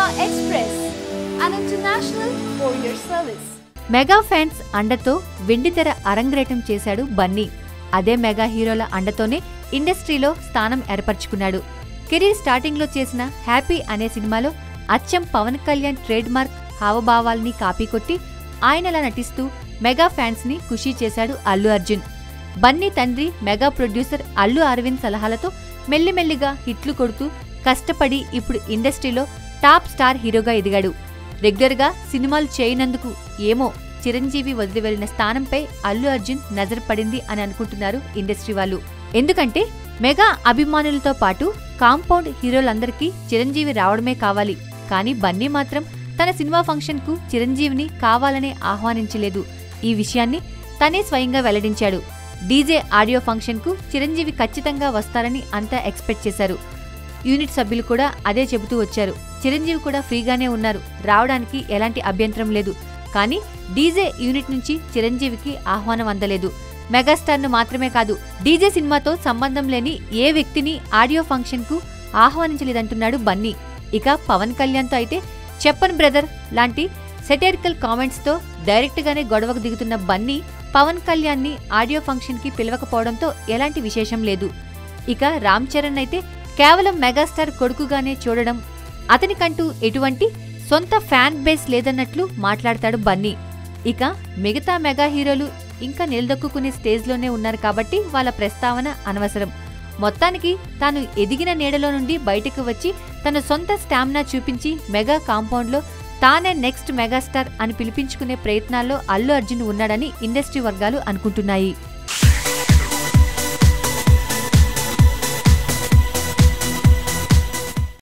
Express, an international courier service. Mega fans అండతో వెండితెర అరంగేటం చేశాడు బన్నీ. అదే మెగా హీరోల అండతోనే ఇండస్ట్రీలో స్థానం ఏర్పరచుకున్నాడు. కెరీర్ స్టార్టింగ్లో చేసిన హ్యాపీ అనే సినిమాలో అచ్చం పవన్ కళ్యాణ్ ట్రేడ్ మార్క్ హావభావాల్ని కాపీ కొట్టి ఆయనలా నటిస్తూ మెగా ఫ్యాన్స్ ని ఖుషీ చేశాడు అల్లు అర్జున్. బన్నీ తండ్రి మెగా ప్రొడ్యూసర్ అల్లు అరవింద్ సలహాలతో మెల్లిమెల్లిగా హిట్లు కొడుతూ కష్టపడి ఇప్పుడు ఇండస్ట్రీలో టాప్ స్టార్ హీరోగా ఎదిగాడు. రెగ్యులర్గా సినిమాలు చేయనందుకు ఏమో చిరంజీవి వదిలి వెళ్లిన స్థానంపై అల్లు అర్జున్ నజర్ పడింది అని అనుకుంటున్నారు ఇండస్ట్రీ వాళ్ళు. ఎందుకంటే మెగా అభిమానులతో పాటు కాంపౌండ్ హీరోలందరికీ చిరంజీవి రావడమే కావాలి. కానీ బన్నీ మాత్రం తన సినిమా ఫంక్షన్ కు చిరంజీవిని కావాలనే ఆహ్వానించలేదు. ఈ విషయాన్ని తనే స్వయంగా వెల్లడించాడు. డీజే ఆడియో ఫంక్షన్ కు చిరంజీవి ఖచ్చితంగా వస్తారని అంతా ఎక్స్పెక్ట్ చేశారు. యూనిట్ సభ్యులు కూడా అదే చెబుతూ వచ్చారు. చిరంజీవి కూడా ఫ్రీగానే ఉన్నారు, రావడానికి ఎలాంటి అభ్యంతరం లేదు. కానీ డీజే యూనిట్ నుంచి చిరంజీవికి ఆహ్వానం అందలేదు. మెగాస్టార్ ను మాత్రమే కాదు, డీజే సినిమాతో సంబంధం లేని ఏ వ్యక్తిని ఆడియో ఫంక్షన్ కు ఆహ్వానించలేదంటున్నాడు బన్నీ. ఇక పవన్ కళ్యాణ్ తో అయితే చెప్పన్ బ్రదర్ లాంటి సెటైరికల్ కామెంట్స్ తో డైరెక్ట్ గానే గొడవకు దిగుతున్న బన్నీ పవన్ కళ్యాణ్ ని ఆడియో ఫంక్షన్ కి పిలవకపోవడంతో ఎలాంటి విశేషం లేదు. ఇక రామ్ చరణ్ అయితే కేవలం మెగాస్టార్ కొడుకుగానే చూడడం, అతనికంటూ ఎటువంటి సొంత ఫ్యాన్ బేస్ లేదన్నట్లు మాట్లాడతాడు బన్నీ. ఇక మిగతా మెగా హీరోలు ఇంకా నిలదొక్కునే స్టేజ్లోనే ఉన్నారు కాబట్టి వాళ్ళ ప్రస్తావన అనవసరం. మొత్తానికి తాను ఎదిగిన నీడలో నుండి బయటకు వచ్చి తన సొంత స్టామినా చూపించి మెగా కాంపౌండ్లో తానే నెక్స్ట్ మెగాస్టార్ అని పిలిపించుకునే ప్రయత్నాల్లో అల్లు అర్జున్ ఉన్నాడని ఇండస్ట్రీ వర్గాలు అనుకుంటున్నాయి.